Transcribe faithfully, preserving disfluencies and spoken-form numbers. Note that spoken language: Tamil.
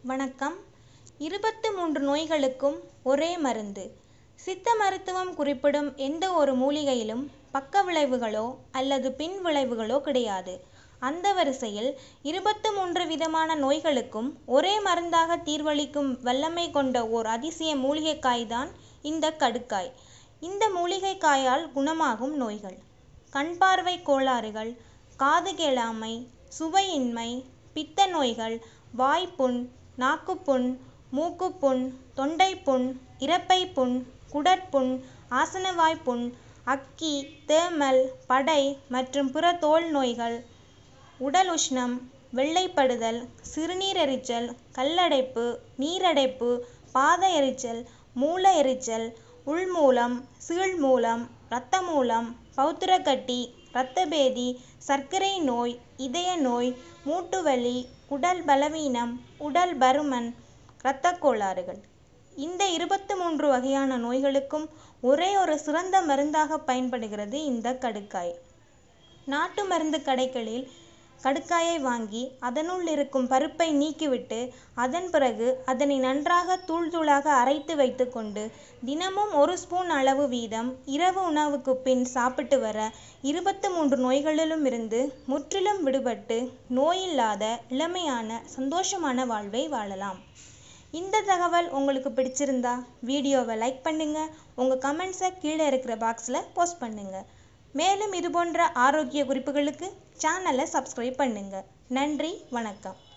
வணக்கம். இருபத்து மூன்று நோய்களுக்கும் ஒரே மருந்து. சித்த மருத்துவம் குறிப்பிடும் எந்த ஒரு மூலிகையிலும் பக்க விளைவுகளோ அல்லது பின் விளைவுகளோ கிடையாது. அந்த வரிசையில் இருபத்து மூன்று விதமான நோய்களுக்கும் ஒரே மருந்தாக தீர்வளிக்கும் வல்லமை கொண்ட ஓர் அதிசய மூலிகைக்காய்தான் இந்த கடுக்காய். இந்த மூலிகைக்காயால் குணமாகும் நோய்கள்: கண் பார்வை கோளாறுகள், காது கேளாமை, சுவையின்மை, பித்த நோய்கள், வாய்ப்புண், நாக்குப்புண், மூக்குப்புண், தொண்டைப்புண், இரைப்பைப்புண், குடற்புண், ஆசனவாய்ப்புண், அக்கி, தேமல், படை மற்றும் பிற தோல் நோய்கள், உடல் உஷ்ணம், வெள்ளைப்படுதல், சிறுநீர் எரிச்சல், கல்லடைப்பு, நீரடைப்பு, பாத எரிச்சல், மூல எரிச்சல், உள்மூலம், சீழ்மூலம், இரத்த மூலம், பௌத்திரக்கட்டி, இரத்தபேதி, சர்க்கரை நோய், இதய நோய், மூட்டுவலி, உடல் பலவீனம், உடல் பருமன், இரத்தக் கோளாறுகள். இந்த இருபத்து மூன்று வகையான நோய்களுக்கும் ஒரே ஒரு சிறந்த மருந்தாக பயன்படுகிறது இந்த கடுக்காய். நாட்டு மருந்து கடைகளில் கடுக்காயை வாங்கி அதனுள் இருக்கும் பருப்பை நீக்கிவிட்டு அதன் பிறகு அதனை நன்றாக தூள் தூளாக அரைத்து வைத்துக்கொண்டு தினமும் ஒரு ஸ்பூன் அளவு வீதம் இரவு உணவுக்கு பின் சாப்பிட்டு வர இருபத்து மூன்று நோய்களிலும் இருந்து முற்றிலும் விடுபட்டு நோயில்லாத இளமையான சந்தோஷமான வாழ்வை வாழலாம். இந்த தகவல் உங்களுக்கு பிடிச்சிருந்தா வீடியோவை லைக் பண்ணுங்க, உங்க கமெண்ட்ஸை கீழே இருக்கிற பாக்ஸில் போஸ்ட் பண்ணுங்க. மேலும் இது போன்ற ஆரோக்கிய குறிப்புகளுக்கு சேனலை சப்ஸ்கிரைப் பண்ணுங்க. நன்றி, வணக்கம்.